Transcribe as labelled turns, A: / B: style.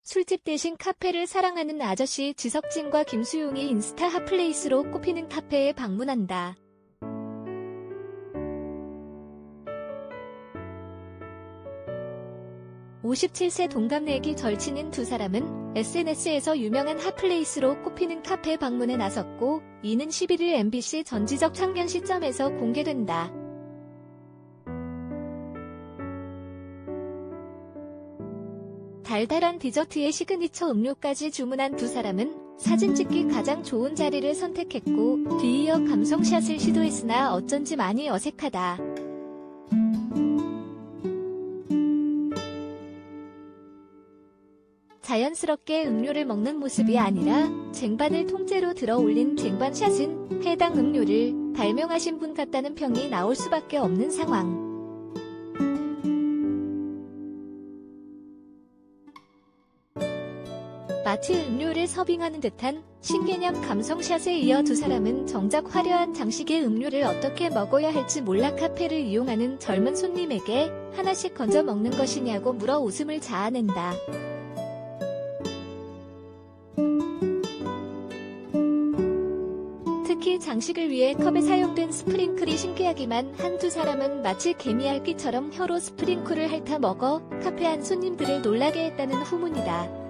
A: 술집 대신 카페를 사랑하는 아저씨 지석진과 김수용이 인스타 핫플레이스로 꼽히는 카페에 방문한다. (57세) 동갑내기 절친인 두 사람은 SNS에서 유명한 핫플레이스로 꼽히는 카페 방문에 나섰고, 이는 11일 MBC 전지적 창견 시점에서 공개된다. 달달한 디저트에 시그니처 음료까지 주문한 두 사람은 사진 찍기 가장 좋은 자리를 선택했고, 뒤이어 감성샷을 시도했으나 어쩐지 많이 어색하다. 자연스럽게 음료를 먹는 모습이 아니라 쟁반을 통째로 들어 올린 쟁반샷은 해당 음료를 발명하신 분 같다는 평이 나올 수밖에 없는 상황. 마치 음료를 서빙하는 듯한 신개념 감성샷에 이어 두 사람은 정작 화려한 장식의 음료를 어떻게 먹어야 할지 몰라 카페를 이용하는 젊은 손님에게 하나씩 건져 먹는 것이냐고 물어 웃음을 자아낸다. 특히 장식을 위해 컵에 사용된 스프링클이 신기하기만 한 두 사람은 마치 개미핥기처럼 혀로 스프링클을 핥아 먹어 카페 안 손님들을 놀라게 했다는 후문이다.